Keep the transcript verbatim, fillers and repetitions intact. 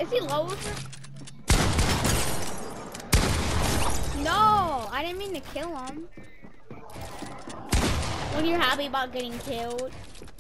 Is he low? No, I didn't mean to kill him. When you're happy about getting killed.